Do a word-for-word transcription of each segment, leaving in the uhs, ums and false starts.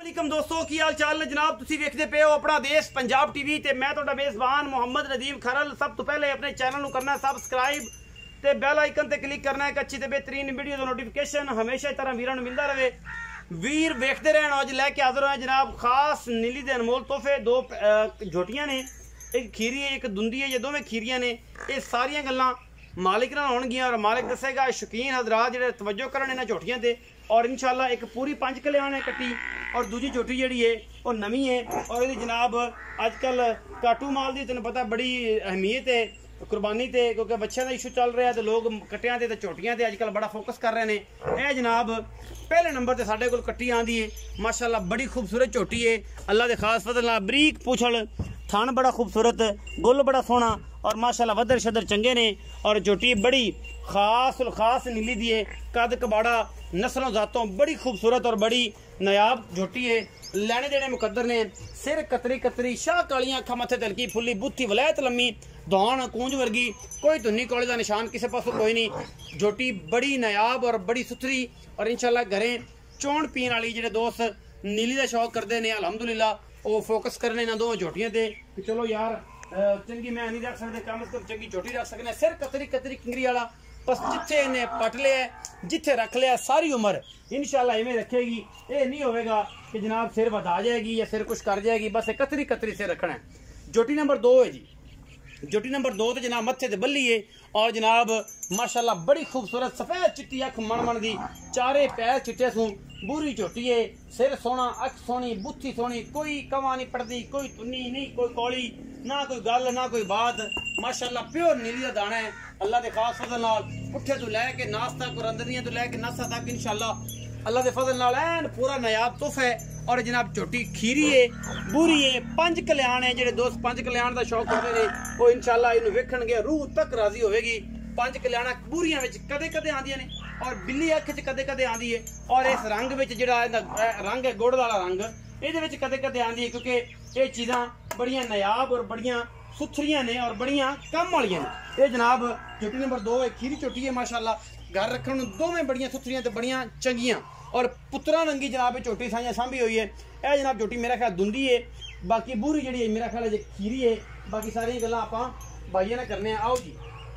वालेकुम दोस्तों की हाल चाल ने जनाब तुसी वेखदे पे हो अपना देश पंजाब टीवी ते मैं तुहाडा मेज़बान मोहम्मद नदीम खरल। सब तो पहले अपने चैनल को करना सबसक्राइब ते बेल आइकन ते क्लिक करना है। अच्छी ते बेहतरीन वीडियो का नोटिफिकेशन हमेशा तरह वीरां नूं मिलदा रहे। वीर वेखते रहन। अज लैके हाजिर होए जनाब खास नीली दे अनमोल तोहफे। दो झोटियां ने, एक खीरी है एक दुंदी है। ये दोवें खीरियां ने। ये सारियां गल्लां मालिक नाल होणगियां और मालिक दसेगा। शौकीन हजरात जिहड़े तवज्जो करन इन्हां झोटियां ते और इंशाल्लाह एक पूरी पंज कल्याण है कट्टी और दूजी झोटी जी है वो नवी है। और ये जनाब अजकल काटू माल की तेन पता बड़ी अहमियत है कुर्बानी ते, क्योंकि बच्चों का इशू चल रहा है तो लोग कट्टियां ते झोटियां ते अजकल बड़ा फोकस कर रहे हैं। यह जनाब पहले नंबर से साढ़े कोल कट्टी आँदी है माशाल्लाह। बड़ी खूबसूरत झोटी है अल्लाह के खास फजल नाल। बरीक पूछल, थान बड़ा खूबसूरत, गुल बड़ा सोहना और माशाल्लाह वदर शदर चंगे ने। और झोटी बड़ी खास खास नीली दी है। कद कबाड़ा नस्लों जातों बड़ी खूबसूरत और बड़ी नायाब झोटी है। लैने देने मुकद्दर ने। सिर कतरी कतरी, शाह कालियां अखा मथे तलकी फुली, बुत्थी वलैत लम्मी, दौन कूंज वर्गी, कोई धुन्नी कौले का निशान किसी पासों कोई नहीं। झोटी बड़ी नायाब और बड़ी सुथरी और इंशाल्लाह घरें चौन पीन वाली जिहड़े दोस्त नीली का शौक करते हैं अलहमदुलिल्लाह वो फोकस करने इन्हां दो झोटियां ते कि चलो यार चंगी मैं नहीं रख सकते, कम से कम चंगी झोटी रख सकने। सिर कतरी कतरी किंगरी वाला बस जिथे इन्हें पट लिया जिथे रख लिया सारी उम्र इंशाल्लाह इवें रखेगी। ये नहीं होगा कि जनाब सिर बता जाएगी या सिर कुछ कर जाएगी, बस कतरी कतरी सिर रखना है। झोटी नंबर दो है जी। झोटी नंबर दो तो जनाब मत्थे ते बल्ली है और जनाब माशाल्लाह बड़ी खूबसूरत सफेद चिट्टी अख मन मन दी, चारे पैर चिट्टे सूं, बूरी झोटी है। सिर सोहना, अख सोहनी, बुत्थी सोहनी, कोई कवा नहीं पड़ती, कोई तुन्नी नहीं, कोई कौली ना, कोई गल ना कोई बात। माशाल्लाह प्योर नीली का दाना है अल्लाह के खास फजल नाल। पुट्ठे तो लैके नास तक और अंदरियां तो लैके नसा तक इंशाल्लाह अल्लाह के फजल नाल ऐन पूरा नायाब तोहफा है। और जनाब झोटी खीरी है, बूरी है, पंज कल्याण है। जेडे दोस्त पंज कल्याण का शौक करते हैं वो इंशाल्लाह इन्हू वेखणगे रूह तक राजी होगी। पंज कल्याणा बूरियां विच कदे कदे आंदियां ने और बिल्ली अख च कदे कदे आंदी है। और इस रंग विच जिहड़ा रंग है गुड़ वाला रंग इहदे विच कदे कदे आंदी है, क्योंकि ये चीज़ां बड़ियां नायाब और बड़ियां सुथरियां ने और बड़ियां कम वालियां ने। ये जनाब झोटी नंबर दो है, खीरी झोटी है माशाल्लाह। घर रखने दोवें बड़ियां सुथरियां ते बड़ियां चंगियां और पुत्रा रंगी जनाब झोटी साइयां सांभी हुई है। यह जनाब झोटी मेरा ख्याल दुंदी है, बाकी बूरी जी मेरा ख्याल है खीरी है। बाकी सारी गल्लां आपां भाइयों ने करने। आओ जी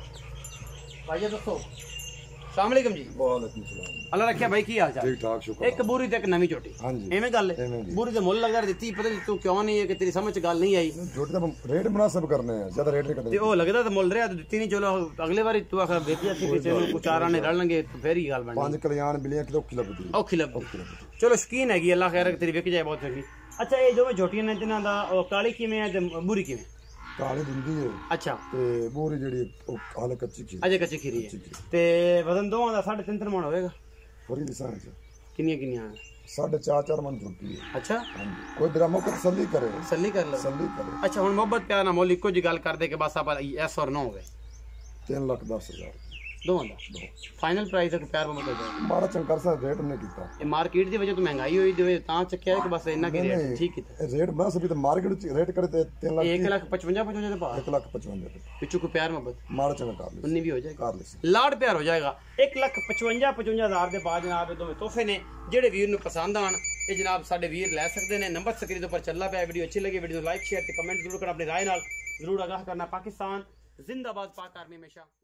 भाइया दसो। अस्सलाम वालेकुम जी। वालेकुम सलाम। अल्लाह रखिया भाई की हाल चाल? ठीक ठाक शुक्र। एक बूरी ते एक नवी झोटी। हां जी एवें गल है। बूरी ते मुੱਲ लगा दित्ती, पता नहीं तू क्यों नहीं है कि तेरी समझ गल नहीं आई। झोटी दा रेट मुनासिब करने हैं, ज्यादा रेट नहीं करते। ते ओ लगदा ते मुੱਲ रिया तो दित्ती नहीं। चलो अगले बारी तू आखा बेच जाती कि चलो कुछ चारा ने रलणगे तो फिर ही गल बननी। पांच कल्याण बिलियां किलो किलो लगदी औखी लगदी। चलो शकीन हैगी अल्लाह खैर तेरी विक जाए बहुत सही। अच्छा ये जो झोटियां ने तिन्हां दा काली किवें है ते बूरी किवें? काली दुंदी है। अच्छा ते बोरी जेडी हाले कच्ची खीरी। अजे कच्ची खीरी है ते वजन दोवां दा साढ़े तीन तीन मन होएगा। पूरी दिसान च किन्नियां किन्नियां? साढ़े चार चार मन झोटी है। अच्छा कोई ड्रामा को तसल्ली करे, तसल्ली कर लो, तसल्ली करे। अच्छा हुन मोहब्बत प्यार ना मोल इको जी गल कर दे के बस आप यस और नो होवे। तीन लाख दस हजार दोवां दा फाइनल प्राइस है प्यार मोहब्बत हो जाए। माड़ा चंकर सा रेट नहीं कीता। ये मार्केट दी वजह तो महंगाई होई दे तां चक्किया है कि बस इन्ना के रेट ठीक कीता। रेट बस अभी तो मार्केट च रेट करे ते तीन लाख एक लाख पचवंजा पचवंजा दे भाव। एक लाख पचवंजा दे पिछू को प्यार मोहब्बत माड़ा चंगा कर ले उन्नी भी हो जाएगा, कर ले लाड प्यार हो जाएगा। एक लाख पचवंजा पचवंजा हजार के बाद जनाब ये दोवें तोहफे ने जेडे वीर नूं पसंद आन ये जनाब साडे वीर लै सकते हैं। नंबर स्क्रीन पर चलना पाया। वीडियो अच्छी लगी वीडियो लाइक शेयर ते कमेंट जरूर करना, अपनी राय नाल जरूर आगाह करना। पाकिस्तान जिंदाबाद, पाक आर्मी हमेशा।